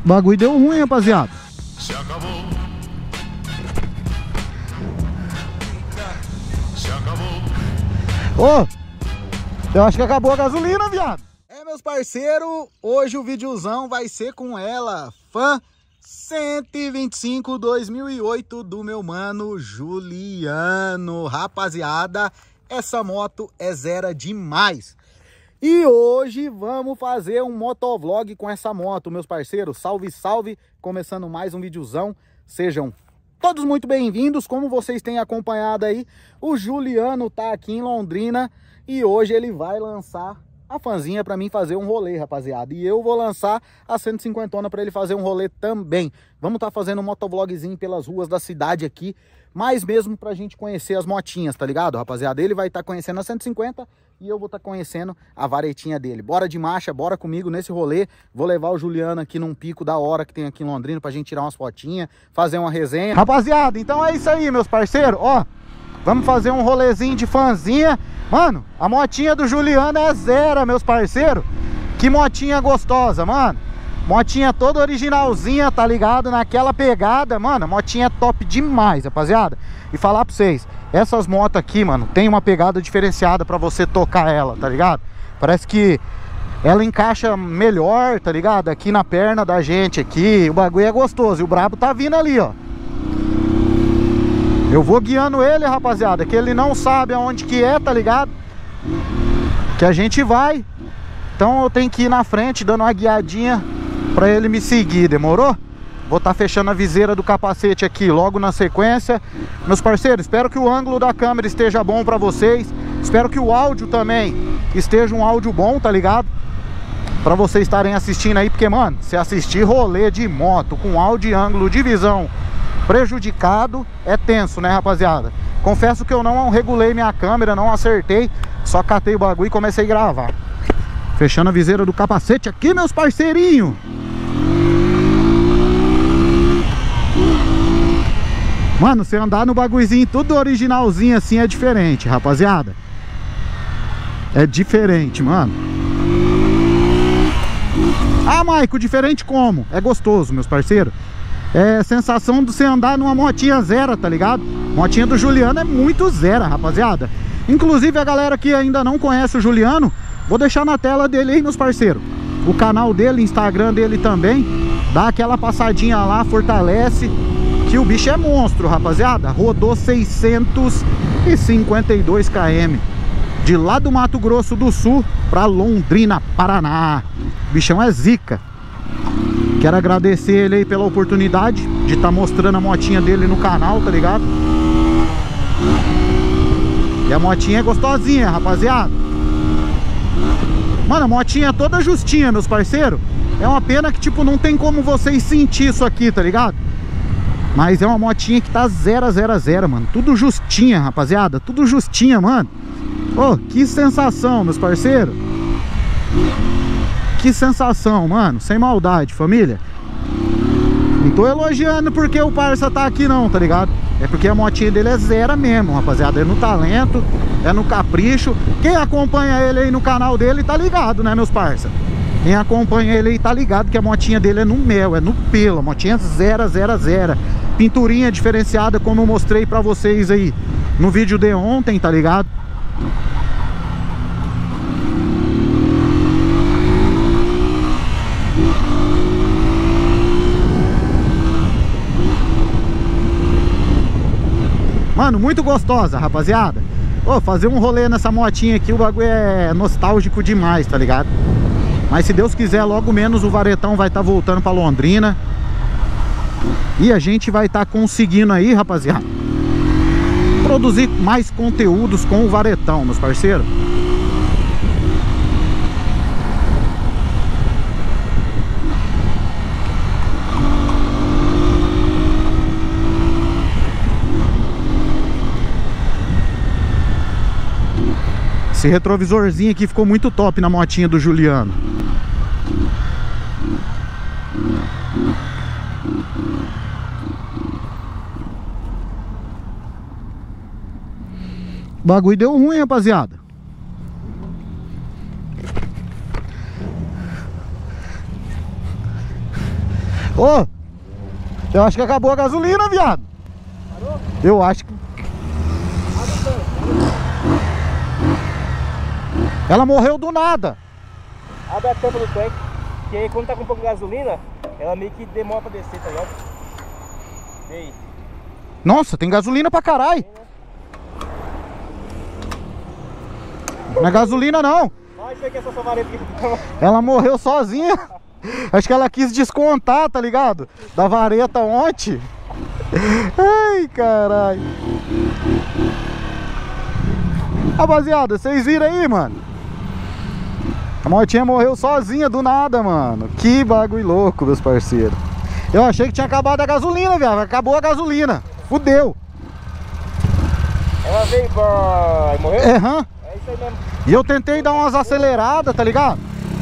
O bagulho deu ruim, rapaziada. Se acabou. Se acabou. Ô, eu acho que acabou a gasolina, viado. É, meus parceiros, hoje o videozão vai ser com ela, Fan 125 2008 do meu mano Juliano. Rapaziada, essa moto é zero demais. E hoje vamos fazer um motovlog com essa moto, meus parceiros. Salve, salve! Começando mais um videozão. Sejam todos muito bem-vindos. Como vocês têm acompanhado aí, o Juliano tá aqui em Londrina e hoje ele vai lançar a Fanzinha para mim fazer um rolê, rapaziada. E eu vou lançar a 150 para ele fazer um rolê também. Vamos estar fazendo um motovlogzinho pelas ruas da cidade aqui, mas mesmo pra gente conhecer as motinhas, tá ligado, rapaziada? Ele vai estar conhecendo a 150 e eu vou estar conhecendo a varetinha dele. Bora de marcha, bora comigo nesse rolê. Vou levar o Juliano aqui num pico da hora que tem aqui em Londrina pra gente tirar umas fotinhas, fazer uma resenha. Rapaziada, então é isso aí, meus parceiros. Ó, vamos fazer um rolezinho de Fanzinha. Mano, a motinha do Juliano é zero, meus parceiros. Que motinha gostosa, mano. Motinha toda originalzinha, tá ligado? Naquela pegada, mano. A motinha é top demais, rapaziada. E falar pra vocês, essas motos aqui, mano, tem uma pegada diferenciada pra você tocar ela, tá ligado? Parece que ela encaixa melhor, tá ligado? Aqui na perna da gente aqui. O bagulho é gostoso. E o brabo tá vindo ali, ó. Eu vou guiando ele, rapaziada, que ele não sabe aonde que é, tá ligado? Que a gente vai. Então eu tenho que ir na frente, dando uma guiadinha pra ele me seguir, demorou? Vou estar fechando a viseira do capacete aqui logo na sequência. Meus parceiros, espero que o ângulo da câmera esteja bom pra vocês. Espero que o áudio também esteja um áudio bom, tá ligado? Pra vocês estarem assistindo aí, porque, mano, se assistir rolê de moto com áudio e ângulo de visão prejudicado, é tenso, né, rapaziada? Confesso que eu não regulei minha câmera, não acertei, só catei o bagulho e comecei a gravar. Fechando a viseira do capacete aqui, meus parceirinhos. Mano, você andar no bagulhozinho tudo originalzinho assim é diferente, rapaziada. É diferente, mano. Ah, Maico, diferente como? É gostoso, meus parceiros. É sensação de você andar numa motinha zero, tá ligado? Motinha do Juliano é muito zero, rapaziada. Inclusive a galera que ainda não conhece o Juliano, vou deixar na tela dele aí, meus parceiros. O canal dele, Instagram dele também. Dá aquela passadinha lá, fortalece. Que o bicho é monstro, rapaziada. Rodou 652 km. De lá do Mato Grosso do Sul pra Londrina, Paraná. O bichão é zica. Quero agradecer ele aí pela oportunidade de estar mostrando a motinha dele no canal, tá ligado? E a motinha é gostosinha, rapaziada. Mano, a motinha é toda justinha, meus parceiros. É uma pena que, tipo, não tem como vocês sentir isso aqui, tá ligado? Mas é uma motinha que tá 0 a 0 a 0, mano. Tudo justinha, rapaziada. Tudo justinha, mano. Ô, que sensação, meus parceiros. Que sensação, mano. Sem maldade, família. Não tô elogiando porque o parça tá aqui não, tá ligado? É porque a motinha dele é zero mesmo, rapaziada. É no talento, é no capricho. Quem acompanha ele aí no canal dele tá ligado, né, meus parça? Quem acompanha ele aí tá ligado que a motinha dele é no mel, é no pelo. A motinha é 0 a 0 a 0. Pinturinha diferenciada, como eu mostrei pra vocês aí no vídeo de ontem, tá ligado? Mano, muito gostosa, rapaziada. Ô, fazer um rolê nessa motinha aqui, o bagulho é nostálgico demais, tá ligado? Mas se Deus quiser, logo menos o varetão vai estar voltando pra Londrina. E a gente vai estar conseguindo aí, rapaziada, produzir mais conteúdos com o varetão, meus parceiros. Esse retrovisorzinho aqui ficou muito top na motinha do Juliano. O bagulho deu ruim, rapaziada. Ô, eu acho que acabou a gasolina, viado. Parou? Eu acho que... Ela morreu do nada. Abre a tampa do tanque, que aí quando tá com pouco de gasolina, ela meio que demora pra descer, tá ligado? E aí? Nossa, tem gasolina pra caralho. Não é gasolina não. Olha isso aí que é essa vareta aqui. Ela morreu sozinha. Acho que ela quis descontar, tá ligado? Da vareta ontem. Ai, caralho. Rapaziada, vocês viram aí, mano? A motinha morreu sozinha do nada, mano. Que bagulho louco, meus parceiros. Eu achei que tinha acabado a gasolina, viado. Acabou a gasolina. Fudeu. Ela veio e morreu? É, hã? É isso aí mesmo. E eu tentei dar umas aceleradas, tá ligado?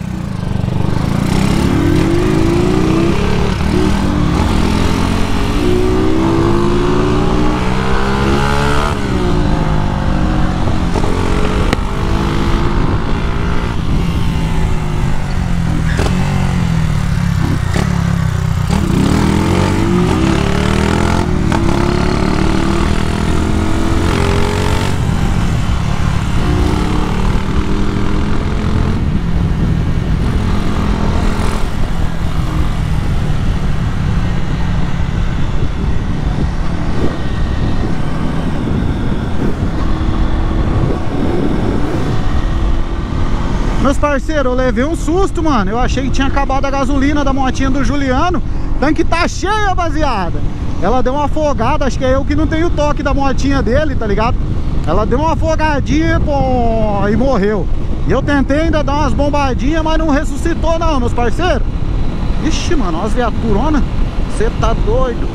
Meus parceiros, eu levei um susto, mano. Eu achei que tinha acabado a gasolina da motinha do Juliano. O tanque tá cheio, rapaziada. Ela deu uma afogada, acho que é eu que não tenho o toque da motinha dele, tá ligado? Ela deu uma afogadinha, pô, e morreu. E eu tentei ainda dar umas bombadinhas, mas não ressuscitou não, meus parceiros. Ixi, mano, olha as viaturonas. Você tá doido.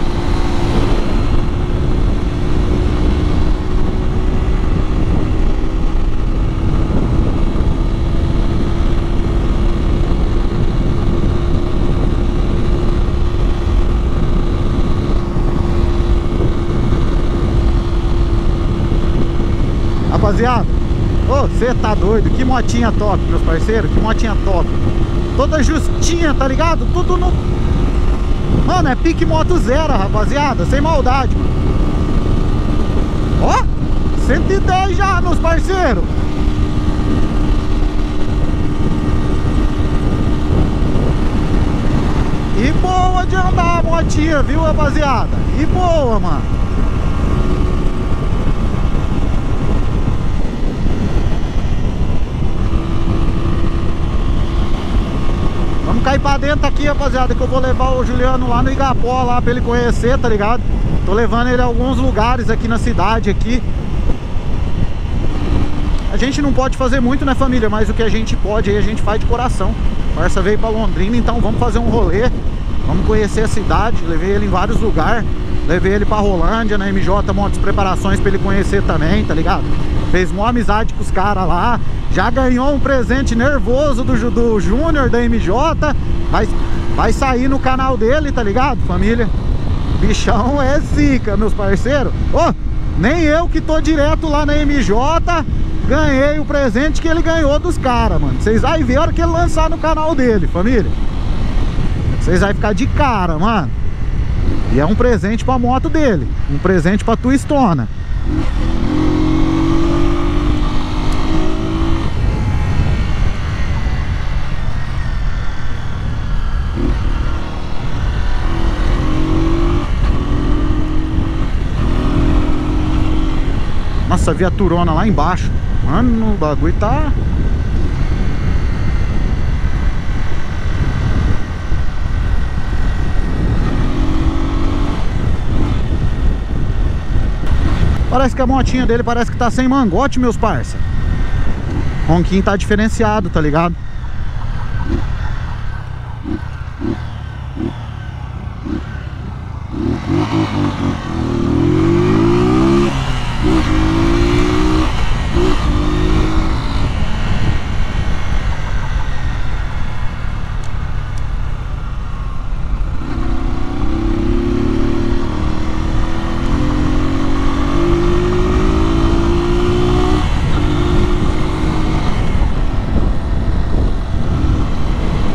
Rapaziada, ô, você tá doido? Que motinha top, meus parceiros, que motinha top. Toda justinha, tá ligado? Tudo no... Mano, é pique moto zero, rapaziada, sem maldade, mano. Ó, 110 já, meus parceiros. E boa de andar a motinha, viu, rapaziada? E boa, mano. Vamos cair pra dentro aqui, rapaziada, que eu vou levar o Juliano lá no Igapó, lá pra ele conhecer, tá ligado? Tô levando ele a alguns lugares aqui na cidade, aqui. A gente não pode fazer muito, né, família? Mas o que a gente pode aí, a gente faz de coração. O Barça veio pra Londrina, então vamos fazer um rolê. Vamos conhecer a cidade. Levei ele em vários lugares. Levei ele pra Rolândia, na MJ, montes preparações pra ele conhecer também, tá ligado? Fez uma amizade com os caras lá. Já ganhou um presente nervoso do Júnior da MJ. Vai sair no canal dele, tá ligado, família? Bichão é zica, meus parceiros. Ô, nem eu que tô direto lá na MJ ganhei o presente que ele ganhou dos caras, mano. Vocês vão ver a hora que ele lançar no canal dele, família. Vocês vão ficar de cara, mano. E é um presente pra moto dele. Um presente pra Twistona. Nossa, a viaturona lá embaixo. Mano, o bagulho tá... Parece que a motinha dele parece que tá sem mangote, meus parça. O ronquinho tá diferenciado, tá ligado?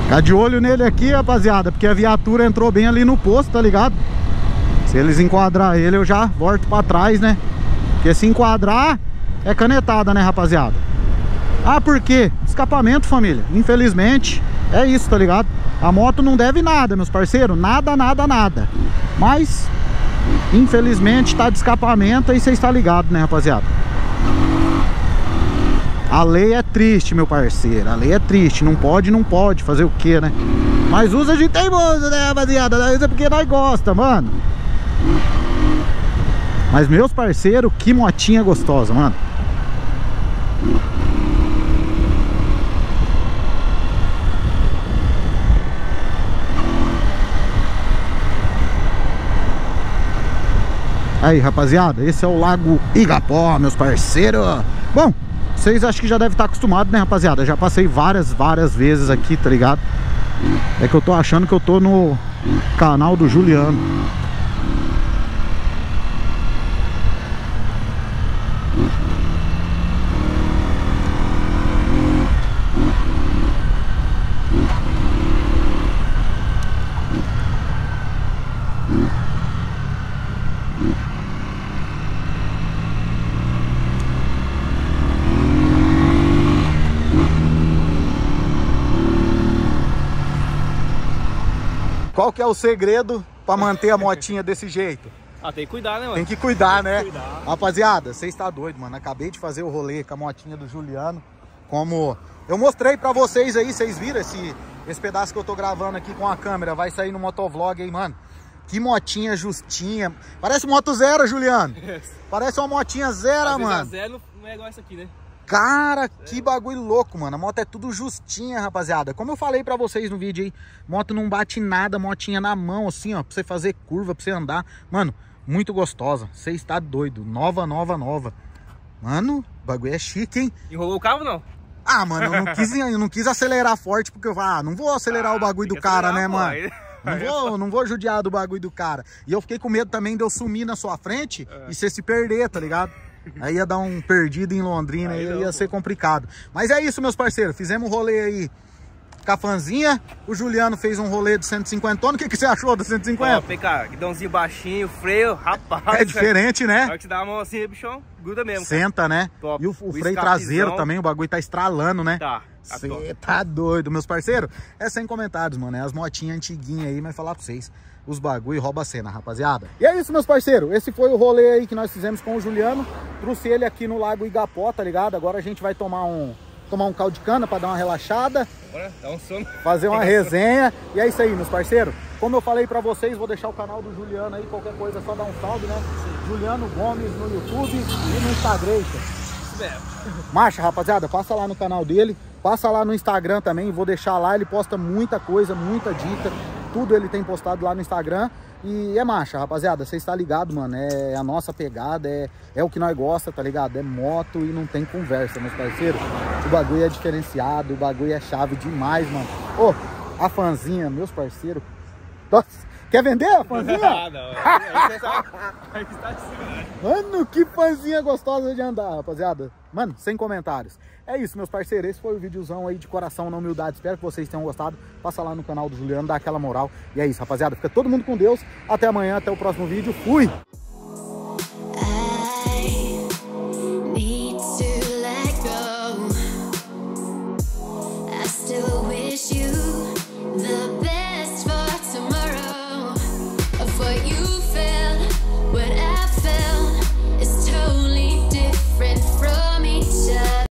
Ficar de olho nele aqui, rapaziada, porque a viatura entrou bem ali no posto, tá ligado? Se eles enquadrar ele, eu já volto pra trás, né? Porque se enquadrar, é canetada, né, rapaziada? Ah, por quê? Escapamento, família. Infelizmente, é isso, tá ligado? A moto não deve nada, meus parceiros. Nada, nada, nada. Mas, infelizmente, tá de escapamento, aí você está ligado, né, rapaziada? A lei é triste, meu parceiro. A lei é triste. Não pode fazer o quê, né? Mas usa de teimoso, né, rapaziada? Usa porque nós gosta, mano. Mas, meus parceiros, que motinha gostosa, mano. Aí, rapaziada, esse é o Lago Igapó, meus parceiros. Bom, vocês acho que já devem estar acostumados, né, rapaziada? Já passei várias vezes aqui, tá ligado? É que eu tô achando que eu tô no canal do Juliano. Qual que é o segredo pra manter a motinha desse jeito? Ah, tem que cuidar, né, mano? Tem que cuidar, né? Tem que cuidar. Rapaziada, você está doido, mano. Acabei de fazer o rolê com a motinha do Juliano. Como eu mostrei pra vocês aí, vocês viram esse pedaço que eu tô gravando aqui com a câmera. Vai sair no motovlog aí, mano. Que motinha justinha. Parece moto zero, Juliano. Parece uma motinha zero, mano. A zero não é igual essa aqui, né? Cara, que bagulho louco, mano. A moto é tudo justinha, rapaziada. Como eu falei pra vocês no vídeo aí, moto não bate nada, motinha na mão, assim, ó, pra você fazer curva, pra você andar. Mano, muito gostosa. Você está doido. Nova. Mano, o bagulho é chique, hein? Enrolou o carro, não? Ah, mano, eu não quis acelerar forte, porque eu não vou acelerar o bagulho do cara, né, mano? Não vou judiar do bagulho do cara. E eu fiquei com medo também de eu sumir na sua frente e você se perder, tá ligado? Aí ia dar um perdido em Londrina, aí ia ser complicado. Mas é isso, meus parceiros. Fizemos um rolê aí com a fanzinha. O Juliano fez um rolê de 150 tons. O que você achou do 150? Ó, cara, guidãozinho baixinho, freio, rapaz. É diferente, né? Na hora que te dá a mão assim, bichão, gruda mesmo. Senta, cara, né? Top. E o freio traseiro também, o bagulho tá estralando, né? Tá. Você tá doido, meus parceiros? É sem comentários, mano. É as motinhas antiguinhas aí, mas falar pra vocês. Os bagulho rouba a cena, rapaziada. E é isso, meus parceiros. Esse foi o rolê aí que nós fizemos com o Juliano. Trouxe ele aqui no Lago Igapó, tá ligado? Agora a gente vai tomar um caldo de cana pra dar uma relaxada. Bora, dá um sono. Fazer uma resenha. E é isso aí, meus parceiros. Como eu falei pra vocês, vou deixar o canal do Juliano aí. Qualquer coisa é só dar um salve, né? Juliano Gomes no YouTube e no Instagram. Marcha, rapaziada, passa lá no canal dele. Passa lá no Instagram também, vou deixar lá. Ele posta muita coisa, muita dica. Tudo ele tem postado lá no Instagram. E é marcha, rapaziada. Você está ligado, mano. É a nossa pegada, é o que nós gosta, tá ligado? É moto e não tem conversa, meus parceiros. O bagulho é diferenciado, o bagulho é chave demais, mano. Ô, a fanzinha, meus parceiros. Nossa, quer vender a fanzinha? Ah, não. Mano, que fanzinha gostosa de andar, rapaziada. Mano, sem comentários. É isso, meus parceiros. Esse foi o videozão aí de coração na humildade. Espero que vocês tenham gostado. Passa lá no canal do Juliano, dá aquela moral. E é isso, rapaziada. Fica todo mundo com Deus. Até amanhã, até o próximo vídeo. Fui!